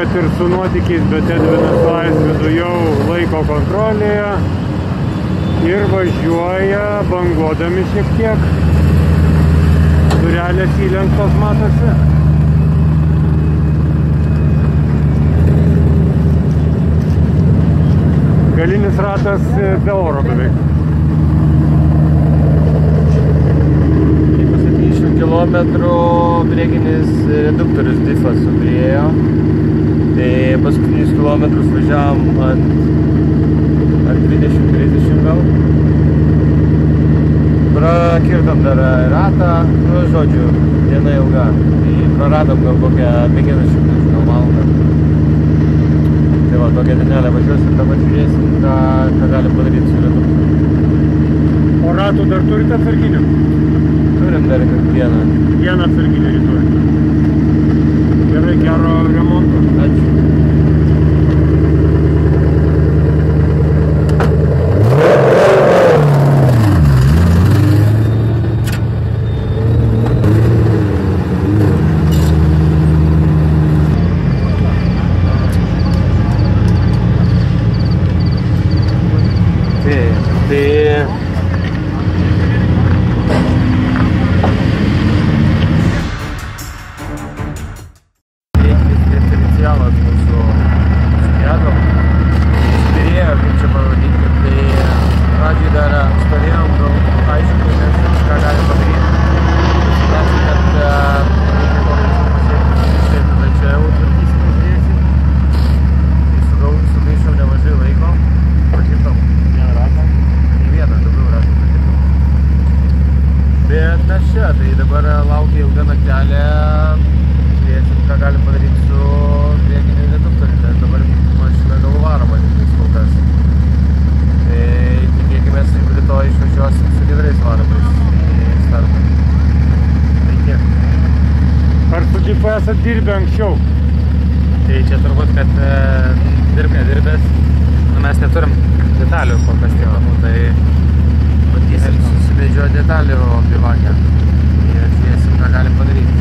kad ir su nuotykiais, bet Edvinas Laisvidu jau laiko kontrolėje ir važiuoja banguodami šiek tiek. Durelės įlenktos matosi. Galinis ratas be oro beveik. 70 km priekinis reduktorius diffas subyrėjo. Tai paskutinius kilometrus važiavom ant 20-30 gal. Prakirtom dar ratą, nu žodžiu, diena ilga. Tai praradom gal kokią 50 gal valandą. Tai va, tokią dienelę važiuosim, dabar žiūrėsim, ką galim padaryti su reduktoriu. O ratų dar turite atsarginių? Turim dar vieną. Vieną atsarginį rytoj. Gerai, gero remonto. Ačiū. Tai dabar laukia ilga naktelė, žiūrėsim, ką galim padaryti su priekiniu reduktoriu, nes dabar mašina gal varoma tiktais kol kas. Tai tikėkimės, jeigu rytoj išvažiuosim su gedrais varomais į startą. Tai tiek. Ar su džipu esat dirbę anksčiau? Tai čia turbūt, kad nedirbęs, mes neturim detalių kol kas tinkamų, tai bandysim susivedžiuoti detalių bivakę. Ir žiūrėsim, ką galim padaryti.